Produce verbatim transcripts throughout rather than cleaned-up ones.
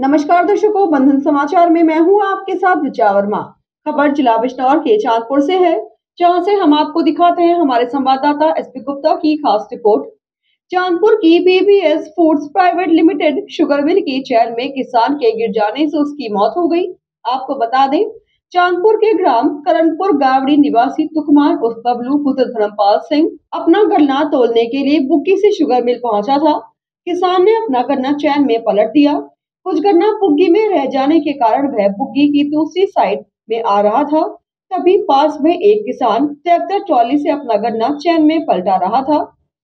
नमस्कार दर्शकों, बंधन समाचार में मैं हूं आपके साथ ऋचा वर्मा। खबर जिला बिजनौर के चांदपुर से है, जहां से हम आपको दिखाते हैं हमारे संवाददाता एसपी गुप्ता की खास रिपोर्ट। चांदपुर की PBS foods private limited sugar mill की चैन में किसान के गिर जाने से उसकी मौत हो गई। आपको बता दें, चांदपुर के ग्राम करणपुर गावड़ी निवासी तुकमान उर्फ बबलू पुत्र धर्मपाल सिंह अपना गन्ना तोलने के लिए बुग्गी से शुगर मिल पहुंचा था। किसान ने अपना गन्ना चैन में पलट दिया। कुछ गन्ना बुग्गी में रह जाने के कारण वह बुग्गी की दूसरी साइड में आ रहा था। तभी पास में एक किसान ट्रैक्टर ट्रॉली से अपना गन्ना चैन में पलटा रहा था।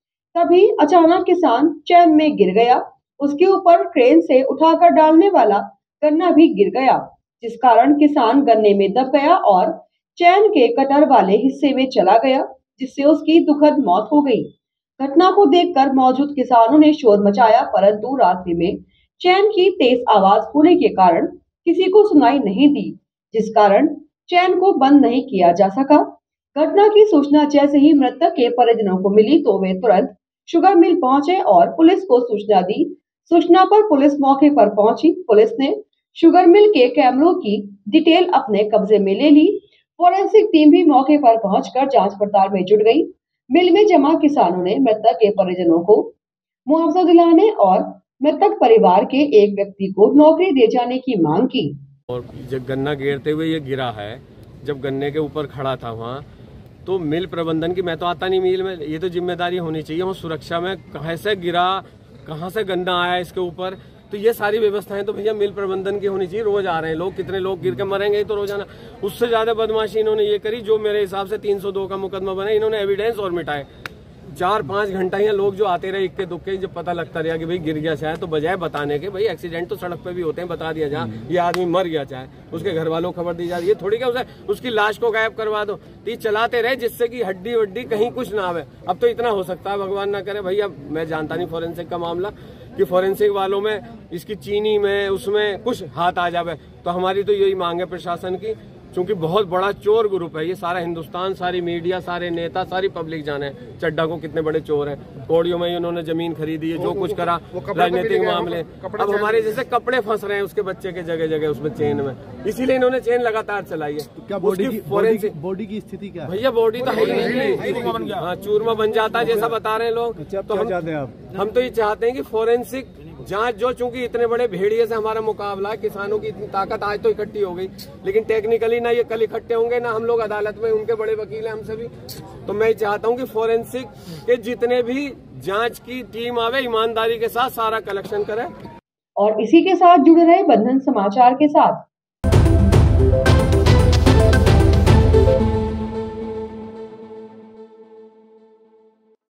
तभी अचानक किसान चैन में गिर गया। उसके ऊपर क्रेन से उठाकर डालने वाला गन्ना भी गिर गया, जिस कारण किसान गन्ने में दब गया और चैन के कटर वाले हिस्से में चला गया, जिससे उसकी दुखद मौत हो गई। घटना को देखकर मौजूद किसानों ने शोर मचाया, परंतु रात्रि में चैन की तेज आवाज होने के कारण किसी को सुनाई नहीं दी, जिस कारण चैन को बंद नहीं किया जा सका। घटना की सूचना जैसे ही मृतक के परिजनों को मिली तो वे तुरंत शुगर मिल पहुंचे और पुलिस को सूचना दी। सूचना पर पुलिस मौके पर पहुंची। पुलिस ने शुगर मिल के कैमरों की डिटेल अपने कब्जे में ले ली। फोरेंसिक टीम भी मौके पर पहुंचकर जांच पड़ताल में जुट गई। मिल में जमा किसानों ने मृतक के परिजनों को मुआवजा दिलाने और मृतक परिवार के एक व्यक्ति को नौकरी दे जाने की मांग की। और जब गन्ना गिरते हुए ये गिरा है, जब गन्ने के ऊपर खड़ा था वहाँ, तो मिल प्रबंधन की, मैं तो आता नहीं मिल में, ये तो जिम्मेदारी होनी चाहिए वहाँ सुरक्षा में, कैसे गिरा, कहाँ से गन्ना आया इसके ऊपर, तो ये सारी व्यवस्थाएं तो भैया मिल प्रबंधन की होनी चाहिए। रोज आ रहे हैं लोग, कितने लोग गिर के मरेंगे तो रोजाना। उससे ज्यादा बदमाशी इन्होंने ये करी, जो मेरे हिसाब से तीन सौ दो का मुकदमा बना, इन्होंने एविडेंस और मिटाए। चार पांच घंटा यहाँ लोग जो आते रहे इक्के दुक्के, जब पता लगता रहा कि भाई गिर गया चाहे, तो बजाय बताने के, भाई एक्सीडेंट तो सड़क पे भी होते हैं, बता दिया जहाँ ये आदमी मर गया चाहे, उसके घर वालों को खबर दी जा रही है, थोड़ी क्या उसे उसकी लाश को गायब करवा दो। तो चलाते रहे जिससे कि हड्डी वड्डी कहीं कुछ ना आवे। अब तो इतना हो सकता है, भगवान ना करे भैया, मैं जानता नहीं फोरेंसिक का मामला, कि फोरेंसिक वालों में इसकी चीनी में उसमें कुछ हाथ आ जावे। तो हमारी तो यही मांग है प्रशासन की, क्योंकि बहुत बड़ा चोर ग्रुप है ये, सारा हिंदुस्तान, सारी मीडिया, सारे नेता, सारी पब्लिक जाने चड्डा को कितने बड़े चोर हैं। कौड़ियों में उन्होंने जमीन खरीदी है, जो कुछ करा, राजनीतिक मामले। अब हमारे जैसे कपड़े फंस रहे हैं उसके बच्चे के जगह जगह उसमें चेन में, इसीलिए इन्होंने चेन लगातार चलाई है। क्या बॉडी की फोरेंसिक बॉडी की स्थिति क्या है भैया? बॉडी तो है ही नहीं, हाँ चूरमा बन जाता है जैसा बता रहे हैं लोग। तो हम हम तो ये चाहते हैं कि फोरेंसिक जांच, जो चूंकि इतने बड़े भेड़िए से हमारा मुकाबला है, किसानों की इतनी ताकत आज तो इकट्ठी हो गई, लेकिन टेक्निकली ना ये कल इकट्ठे होंगे, ना हम लोग अदालत में, उनके बड़े वकील हैं हमसे भी। तो मैं चाहता हूं कि फोरेंसिक के जितने भी जांच की टीम आवे, ईमानदारी के साथ सारा कलेक्शन करे। और इसी के साथ जुड़े रहे बंधन समाचार के साथ।